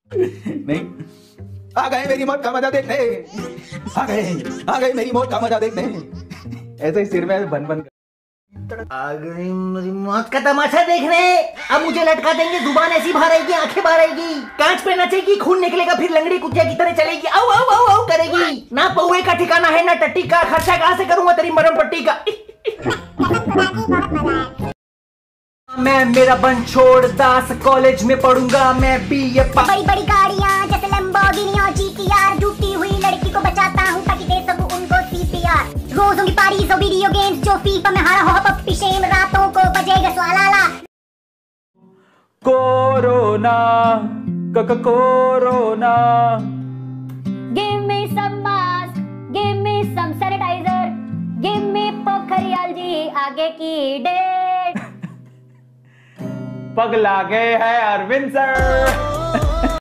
नहीं, आ गए मेरी मौत का मजा देखने, आ गए मेरी मौत का मजा देखने, ऐसे ही सिर में बन बन आ गई मेरी मौत का तमाशा देखने। अब मुझे लटका देंगे, जुबान ऐसी बाहर आएगी, आंखें बाहर आएगी, कांच पे नचेगी, खून निकलेगा, फिर लंगड़ी कुतिया की तरह चलेगी, आओ आओ आओ आओ करेगी। ना पौए का ठिकाना है ना टट्टी का, खर्चा कहां से करूंगा तेरी मरम पट्टी का। मैं मेरा बन छोड़ दास, कॉलेज में पढ़ूंगा मैं बीए पास। बड़ी बड़ी गाड़ियां जैसे लैम्बोर्गिनी और जीटीआर, टूटी हुई लड़की को बचाता हूं ताकि दे सकूं उनको सीपीआर। रोज होंगी पारीज और वीडियो गेम्स, जो फीफा में हारा हो पप्पी शेम, रातों को बजेगा स्वालाला। Corona corona, give me some mask, give me some sanitizer, give me Pokhriyal ji आगे की डेट। पगला गए हैं अरविंद सर।